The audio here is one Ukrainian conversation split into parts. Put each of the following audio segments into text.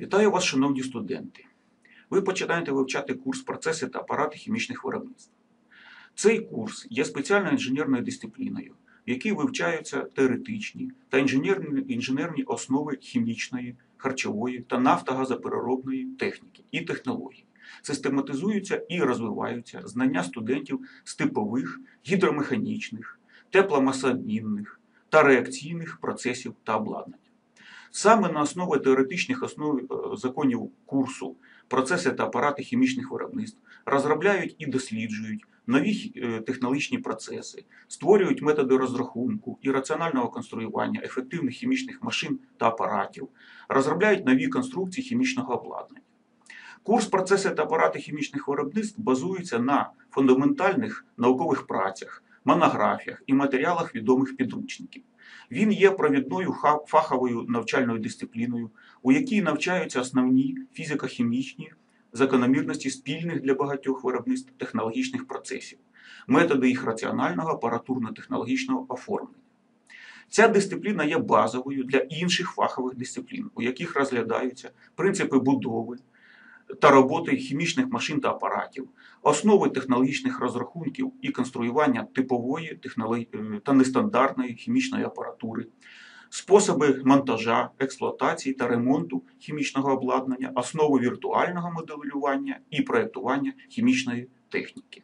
Вітаю вас, шановні студенти! Ви починаєте вивчати курс «Процеси та апарати хімічних виробництв». Цей курс є спеціальною інженерною дисципліною, в якій вивчаються теоретичні та інженерні основи хімічної, харчової та нафтогазопереробної техніки і технологій. Систематизуються і розвиваються знання студентів з типових, гідромеханічних, тепломасообмінних та реакційних процесів та обладнання. Саме на основі теоретичних законів курсу «Процеси та апарати хімічних виробництв» розробляють і досліджують нові технологічні процеси, створюють методи розрахунку і раціонального конструювання ефективних хімічних машин та апаратів, розробляють нові конструкції хімічного обладнання. Курс «Процеси та апарати хімічних виробництв» базується на фундаментальних наукових працях, монографіях і матеріалах відомих підручників. Він є провідною фаховою навчальною дисципліною, у якій навчаються основні фізико-хімічні закономірності спільних для багатьох виробництв технологічних процесів, методи їх раціонального апаратурно-технологічного оформлення. Ця дисципліна є базовою для інших фахових дисциплін, у яких розглядаються принципи будови та роботи хімічних машин та апаратів, основи технологічних розрахунків і конструювання типової та нестандартної хімічної апаратури, способи монтажа, експлуатації та ремонту хімічного обладнання, основи віртуального моделювання і проєктування хімічної техніки.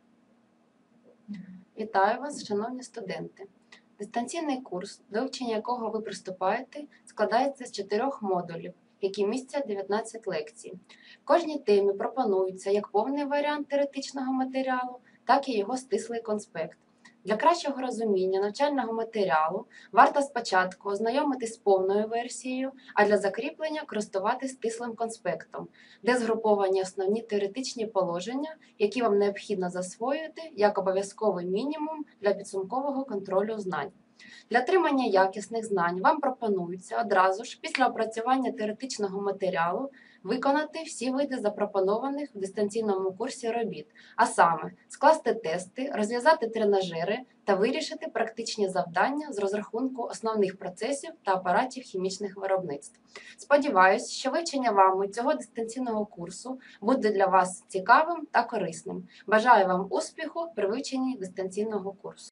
Вітаю вас, шановні студенти! Дистанційний курс, до вивчення якого ви приступаєте, складається з 4 модулів, які містять 19 лекцій. В кожній темі пропонується як повний варіант теоретичного матеріалу, так і його стислий конспект. Для кращого розуміння навчального матеріалу варто спочатку ознайомитись з повною версією, а для закріплення користуватись стислим конспектом, де згруповані основні теоретичні положення, які вам необхідно засвоїти як обов'язковий мінімум для підсумкового контролю знань. Для отримання якісних знань вам пропонується одразу ж після опрацювання теоретичного матеріалу виконати всі види запропонованих в дистанційному курсі робіт, а саме скласти тести, розв'язати тренажери та вирішити практичні завдання з розрахунку основних процесів та апаратів хімічних виробництв. Сподіваюсь, що вивчення вами цього дистанційного курсу буде для вас цікавим та корисним. Бажаю вам успіху при вивченні дистанційного курсу.